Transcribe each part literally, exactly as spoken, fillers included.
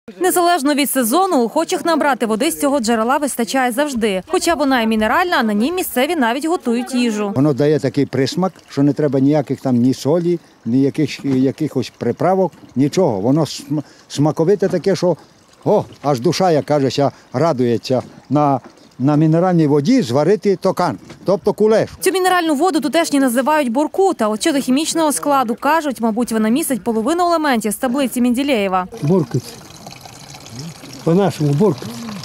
Незалежно від сезону, охочих набрати води з цього джерела вистачає завжди. Хоча вона і мінеральна, а на ній місцеві навіть готують їжу. Воно дає такий присмак, що не треба ніяких там ні солі, ні яких, якихось приправок, нічого. Воно смаковите таке, що о, аж душа, як кажеться, радується на, на мінеральній воді зварити токан, тобто кулеш. Цю мінеральну воду тутешні називають буркут, а от щодо хімічного складу, кажуть, мабуть, вона містить половину елементів з таблиці Менделєєва. Буркут. По-нашому буркут.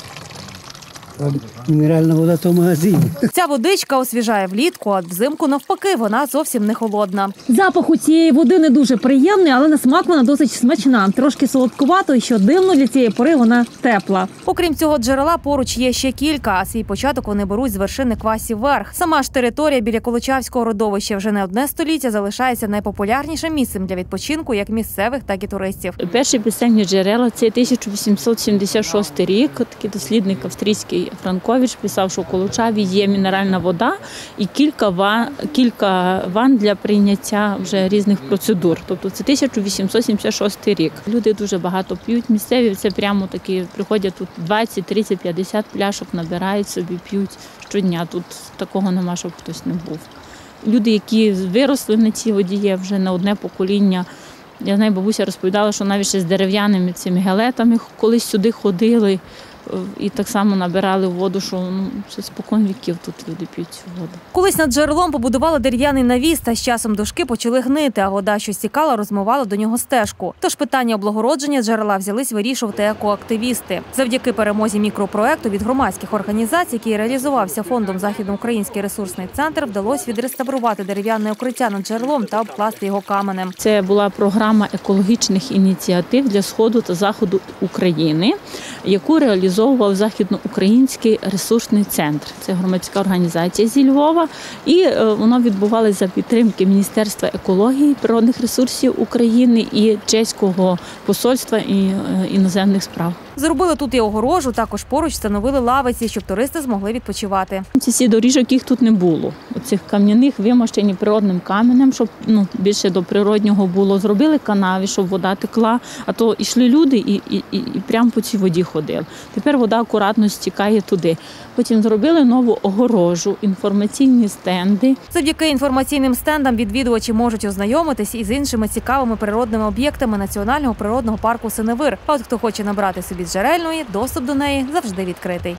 Мінеральна вода – то в магазині. Ця водичка освіжає влітку, а взимку навпаки, вона зовсім не холодна. Запах у цієї води не дуже приємний, але на смак вона досить смачна. Трошки солодкувато, і що дивно, для цієї пори вона тепла. Окрім цього джерела, поруч є ще кілька, а свій початок вони беруть з вершини Квасів Верх. Сама ж територія біля Колочавського родовища вже не одне століття залишається найпопулярнішим місцем для відпочинку як місцевих, так і туристів. Перші підземні джерела – це тисяча вісімсот сімдесят шостий рік. Такий дослідник австрійський Франкович писав, що в Колочаві є мінеральна вода і кілька ван, кілька ван для прийняття вже різних процедур. Тобто це тисяча вісімсот сімдесят шостий рік. Люди дуже багато п'ють місцеві, це прямо такі, приходять тут двадцять, тридцять, п'ятдесят пляшок, набирають собі, п'ють щодня. Тут такого нема, щоб хтось не був. Люди, які виросли на цій воді, є вже не одне покоління. Я знаю, бабуся розповідала, що навіть ще з дерев'яними цими гелетами колись сюди ходили і так само набирали воду, що ну, спокон віків тут люди п'ють цю воду. Колись над джерелом побудували дерев'яний навіс, та з часом дошки почали гнити, а вода, що стікала, розмивала до нього стежку. Тож питання облагородження джерела взялись вирішувати екоактивісти. Завдяки перемозі мікропроекту від громадських організацій, який реалізувався фондом «Західноукраїнський ресурсний центр», вдалося відреставрувати дерев'яне укриття над джерелом та обкласти його каменем. Це була програма екологічних ініціатив для Сходу та Заходу України, яку реалізував Західноукраїнський ресурсний центр. Це громадська організація зі Львова. І воно відбувалося за підтримки Міністерства екології, природних ресурсів України і чеського посольства і іноземних справ. Зробили тут і огорожу, також поруч встановили лавиці, щоб туристи змогли відпочивати. Ці всі доріжок, їх тут не було. Оцих кам'яних вимощені природним каменем, щоб ну, більше до природнього було. Зробили канави, щоб вода текла, а то йшли люди і, і, і, і прямо по цій воді ходили. Тепер вода акуратно стікає туди. Потім зробили нову огорожу, інформаційні стенди. Завдяки інформаційним стендам відвідувачі можуть ознайомитись із іншими цікавими природними об'єктами Національного природного парку Синевир. А от хто хоче набрати собі джерельної, доступ до неї завжди відкритий.